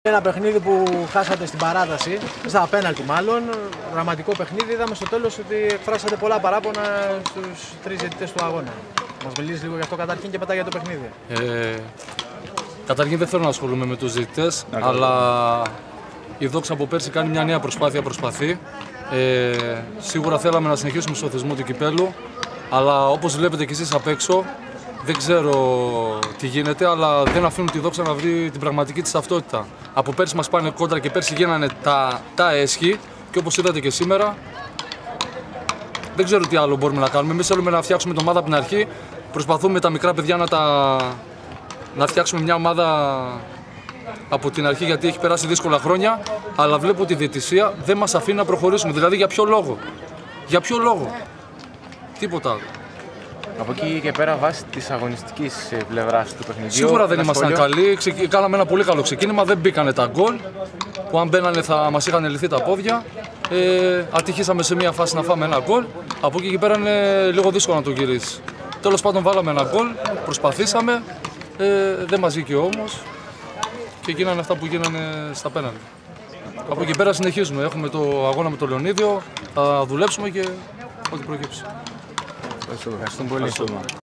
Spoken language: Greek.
Ένα παιχνίδι που χάσατε στην παράταση, στα πέναλτι μάλλον, δραματικό παιχνίδι. Είδαμε στο τέλος ότι εκφράσατε πολλά παράπονα στους τρεις διαιτητές του αγώνα. Μας μιλήσεις λίγο γι' αυτό καταρχήν και μετά για το παιχνίδι. Καταρχήν δεν θέλω να ασχολούμαι με τους διαιτητές, αλλά η Δόξα από πέρσι κάνει μια νέα προσπάθεια. Σίγουρα θέλαμε να συνεχίσουμε στο θεσμό του κυπέλου, αλλά όπως βλέπετε κι εσείς απ' έξω, δεν ξέρω τι γίνεται, αλλά δεν αφήνουν τη Δόξα να βρει την πραγματική της ταυτότητα. Από πέρσι μας πάνε κόντρα και πέρσι γίνανε τα έσχη και όπως είδατε και σήμερα, δεν ξέρω τι άλλο μπορούμε να κάνουμε. Εμείς θέλουμε να φτιάξουμε την ομάδα από την αρχή, προσπαθούμε με τα μικρά παιδιά να φτιάξουμε μια ομάδα από την αρχή, γιατί έχει περάσει δύσκολα χρόνια, αλλά βλέπω ότι η διαιτησία δεν μας αφήνει να προχωρήσουμε. Δηλαδή για ποιο λόγο, τίποτα άλλο. Από εκεί και πέρα, βάσει της αγωνιστικής πλευράς του παιχνιδιού. Σίγουρα δεν ήμασταν καλοί. Κάναμε ένα πολύ καλό ξεκίνημα. Δεν μπήκανε τα γκολ που αν μπαίνανε θα μας είχαν λυθεί τα πόδια. Ατυχήσαμε σε μια φάση να φάμε ένα γκολ. Από εκεί και πέρα είναι λίγο δύσκολο να το γυρίσει. Τέλος πάντων, βάλαμε ένα γκολ, προσπαθήσαμε. Δεν μας βγήκε όμως και γίνανε αυτά που γίνανε στα πέναλτι. Από εκεί πέρα συνεχίζουμε. Έχουμε το αγώνα με το Λεωνίδιο. Θα δουλέψουμε και ό,τι προκύψει. Ευχαριστούμε πολύ.